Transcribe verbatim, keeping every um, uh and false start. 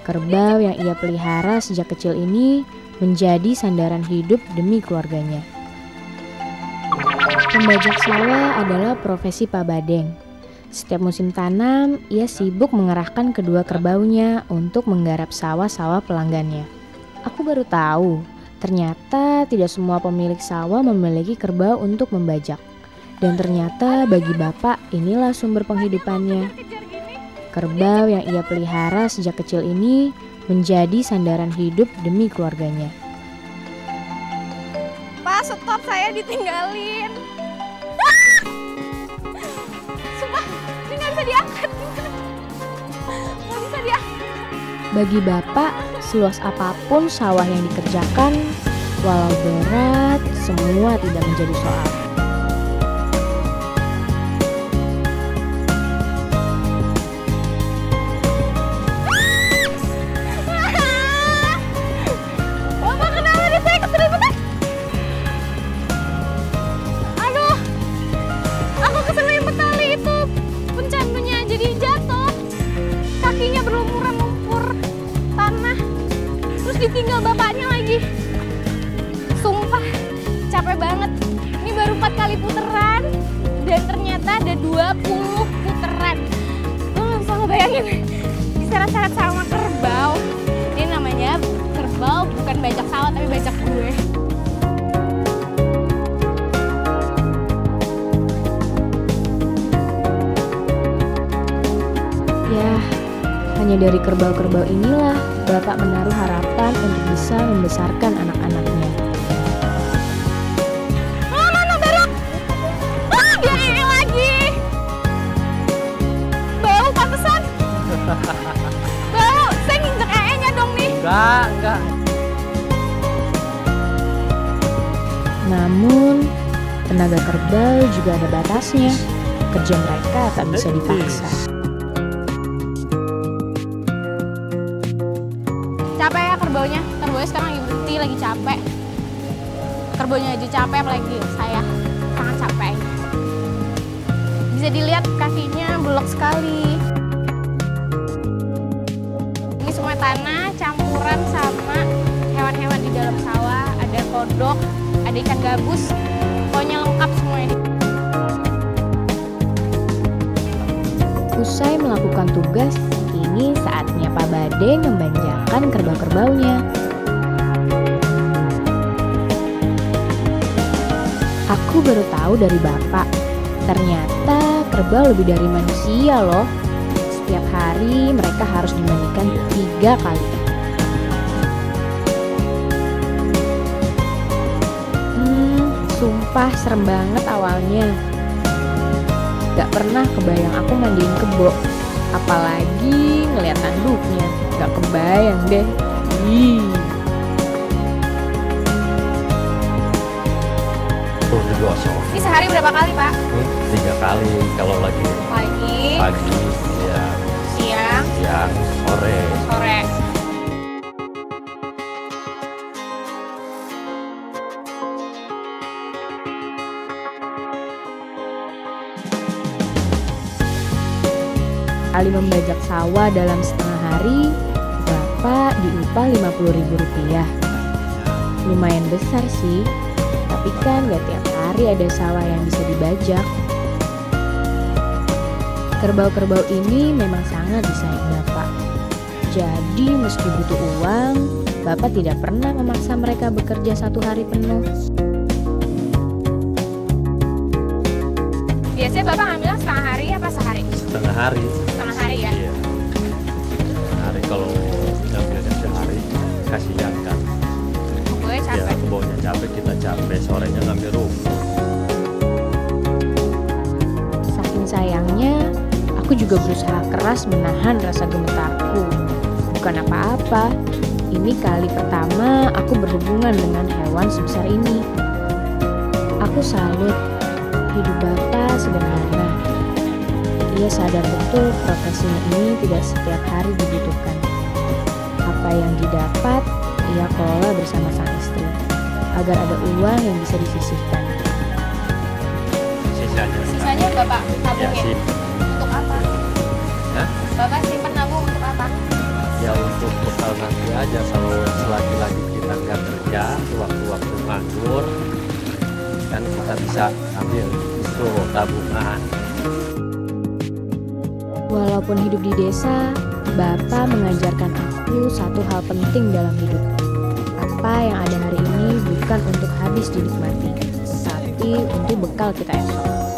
Kerbau yang ia pelihara sejak kecil ini menjadi sandaran hidup demi keluarganya. Pembajak sawah adalah profesi Pak Badeng. Setiap musim tanam, ia sibuk mengerahkan kedua kerbaunya untuk menggarap sawah-sawah pelanggannya. Aku baru tahu, ternyata tidak semua pemilik sawah memiliki kerbau untuk membajak. Dan ternyata bagi Bapak inilah sumber penghidupannya. Kerbau yang ia pelihara sejak kecil ini menjadi sandaran hidup demi keluarganya. Pak, stop, saya ditinggalin. Sumpah, ini nggak bisa diangkat. Nggak bisa diangkat. Bagi Bapak, seluas apapun sawah yang dikerjakan, walau berat, semua tidak menjadi soal. Ditinggal bapaknya lagi. Sumpah capek banget. Ini baru empat kali puteran dan ternyata ada dua puluh puteran. Lo gak bisa ngebayangin diseret-seret sama kerbau. Ini namanya kerbau, bukan bajak sawah tapi bajak gue. Ya, hanya dari kerbau-kerbau inilah Bapak menaruh harapan untuk bisa membesarkan anak-anaknya. Oh, mana belok? Ah, dia ini lagi. Bau pantesan. Bau, saya nginjek ee-nya dong nih. Enggak, enggak. Namun, tenaga kerbau juga ada batasnya. Kerja mereka tak bisa dipaksa. Capek ya kerbaunya, kerbaunya sekarang lagi berhenti, lagi capek. Kerbaunya aja capek, apalagi saya sangat capek. Bisa dilihat kakinya belok sekali. Ini semua tanah campuran sama hewan-hewan di dalam sawah. Ada kodok, ada ikan gabus, pokoknya lengkap semuanya. Usai melakukan tugas, kini saatnya Pak Badeng membelanjakan kerbau-kerbaunya. Aku baru tahu dari Bapak, ternyata kerbau lebih dari manusia loh. Setiap hari mereka harus dimandikan tiga kali. Hmm, sumpah serem banget awalnya. Gak pernah kebayang aku mandiin kebo. Apalagi ngeliat tanduknya, gak kebayang deh. Ih. Tuh digosok. Ini sehari berapa kali, Pak? Ini tiga kali kalau lagi Pagi, pagi, ya, siang, siang, sore. sore. Kali membajak sawah dalam setengah hari, Bapak diupah lima puluh ribu rupiah. Lumayan besar sih, tapi kan gak tiap hari ada sawah yang bisa dibajak. Kerbau-kerbau ini memang sangat disayang Bapak. Jadi meski butuh uang, Bapak tidak pernah memaksa mereka bekerja satu hari penuh. Biasanya Bapak ngambilnya setengah hari apa sehari? Setengah hari. Setengah hari ya? Iya. Setengah hari kalau ngambilnya sehari, kasihan kan. Gue Ya, capek. kebaunya capek, kita capek, sorenya ngambil rumput. Saking sayangnya, aku juga berusaha keras menahan rasa gemetarku. Bukan apa-apa, ini kali pertama aku berhubungan dengan hewan sebesar ini. Aku salut, hidup Bapak sederhana. Ia sadar betul profesinya ini tidak setiap hari dibutuhkan. Apa yang didapat, ia kelola bersama sang istri, agar ada uang yang bisa disisihkan. Sisanya. Sisanya Bapak Ya, tabungin sih. untuk apa? Hah? Bapak simpen nabung untuk apa? ya untuk bekal nanti aja kalau selagi-lagi kita nggak kerja, waktu-waktu nganggur kan kita bisa ambil itu tabungan. Walaupun hidup di desa, Bapak mengajarkan aku satu hal penting dalam hidup. Apa yang ada hari ini bukan untuk habis dinikmati, tapi untuk bekal kita esok.